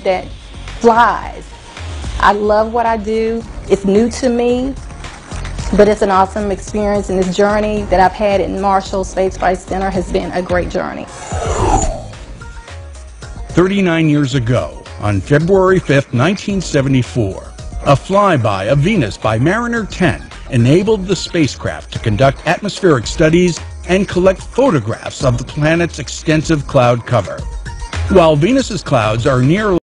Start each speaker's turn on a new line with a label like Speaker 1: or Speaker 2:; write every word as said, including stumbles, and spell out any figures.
Speaker 1: that flies. I love what I do. It's new to me, but it's an awesome experience, and this journey that I've had in Marshall Space Flight Center has been a great journey.
Speaker 2: thirty-nine years ago, on February fifth, nineteen seventy-four, a flyby of Venus by Mariner ten enabled the spacecraft to conduct atmospheric studies and collect photographs of the planet's extensive cloud cover. While Venus's clouds are nearly